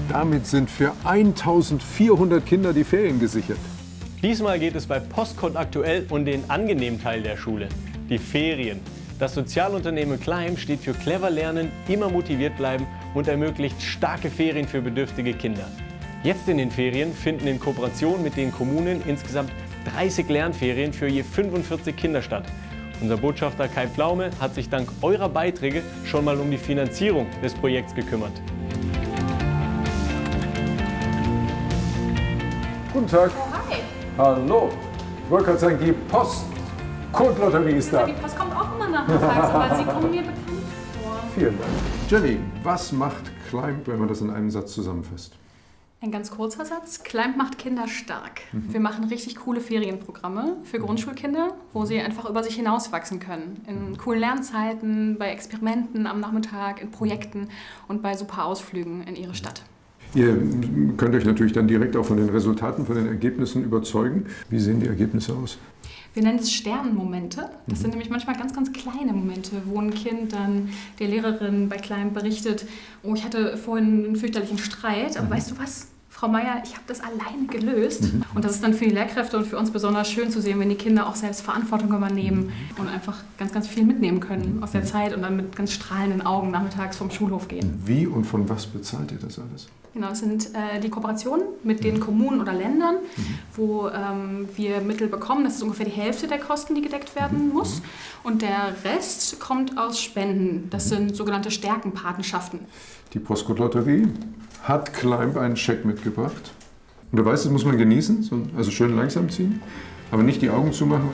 Damit sind für 1400 Kinder die Ferien gesichert. Diesmal geht es bei Postcode aktuell um den angenehmen Teil der Schule, die Ferien. Das Sozialunternehmen Climb steht für clever lernen, immer motiviert bleiben und ermöglicht starke Ferien für bedürftige Kinder. Jetzt in den Ferien finden in Kooperation mit den Kommunen insgesamt 30 Lernferien für je 45 Kinder statt. Unser Botschafter Kai Pflaume hat sich dank eurer Beiträge schon mal um die Finanzierung des Projekts gekümmert. Guten Tag. Oh, hi. Hallo. Ich wollte gerade sagen, die Postcode-Lotterie ist da. Die Post kommt auch immer nachmittags, aber Sie kommen mir bekannt vor. Vielen Dank. Jenny, was macht Climb, wenn man das in einem Satz zusammenfasst? Ein ganz kurzer Satz. Climb macht Kinder stark. Wir machen richtig coole Ferienprogramme für Grundschulkinder, wo sie einfach über sich hinauswachsen können. In coolen Lernzeiten, bei Experimenten am Nachmittag, in Projekten und bei super Ausflügen in ihre Stadt. Ihr könnt euch natürlich dann direkt auch von den Resultaten, von den Ergebnissen überzeugen. Wie sehen die Ergebnisse aus? Wir nennen es Sternenmomente. Das sind nämlich manchmal ganz, ganz kleine Momente, wo ein Kind dann der Lehrerin bei Climb berichtet, oh, ich hatte vorhin einen fürchterlichen Streit, aber weißt du was, Frau Meier, ich habe das alleine gelöst. Und das ist dann für die Lehrkräfte und für uns besonders schön zu sehen, wenn die Kinder auch selbst Verantwortung übernehmen und einfach ganz, ganz viel mitnehmen können aus der Zeit und dann mit ganz strahlenden Augen nachmittags vom Schulhof gehen. Wie und von was bezahlt ihr das alles? Genau, es sind die Kooperationen mit den Kommunen oder Ländern, wo wir Mittel bekommen. Das ist ungefähr die Hälfte der Kosten, die gedeckt werden muss. Und der Rest kommt aus Spenden. Das sind sogenannte Stärkenpatenschaften. Die Postcode-Lotterie hat Climb einen Scheck mitgebracht. Und du weißt, das muss man genießen, also schön langsam ziehen, aber nicht die Augen zumachen.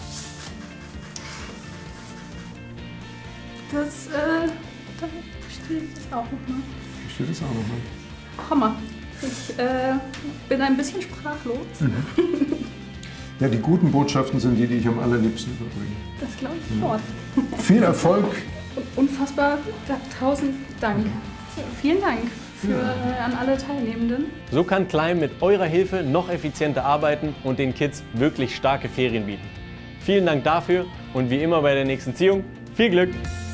Da steht das auch nochmal. Steht das auch nochmal? Hammer. Ich bin ein bisschen sprachlos. Ja, die guten Botschaften sind die, die ich am allerliebsten überbringe. Das glaube ich sofort. Viel Erfolg. Unfassbar. 1000 Dank. Vielen Dank an alle Teilnehmenden. So kann Climb mit eurer Hilfe noch effizienter arbeiten und den Kids wirklich starke Ferien bieten. Vielen Dank dafür und wie immer bei der nächsten Ziehung, viel Glück!